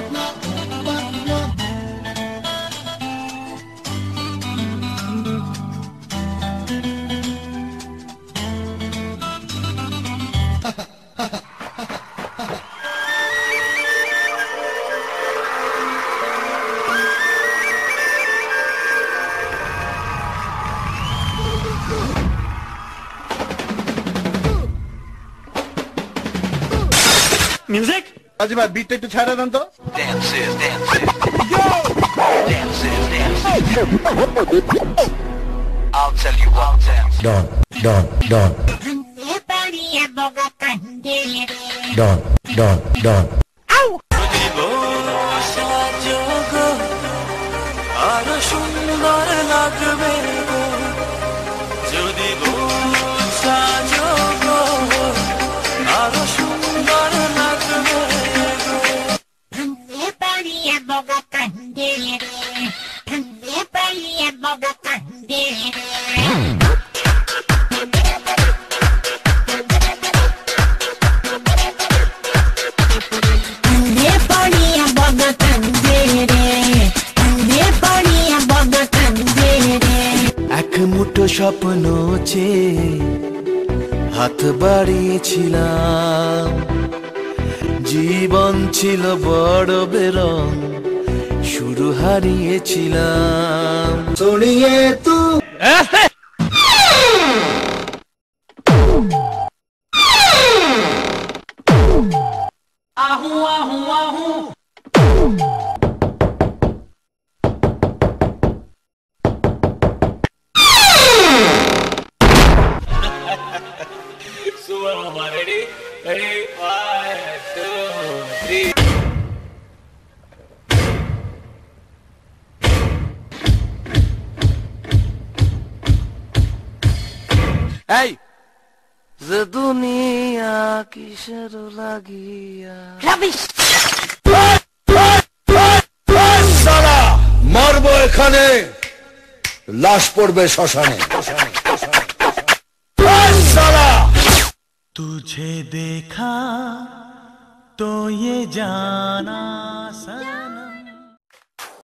Music? Ajima, beat it to chhara dan to. Dance it, dance it. Yo! Dance it, dance it. I'll tell you what, dance. Don. Don. Ow! আরো সুন্দর লাগবে গো যদি গো সাজো গো আরো সুন্দর লাগবে গো Ande paria boga candere Ande paria boga candere Ande paria boga candere Ande paria boga candere এক মুঠো স্বপ্ন চেয়ে হাত বাড়িয়েছিলাম জীবন ছিল বড় বেরং শুরু হারিয়েছিলাম Soniye tu. আহু আহু আহু Ready? Ready? 1, 2, 3. Hey! The dunia কিসের লাগিয়া Rubbish! সালা মারবো এখানে লাশ পড়বে শ্মশানে সালা तुझे देखा तो ये जाना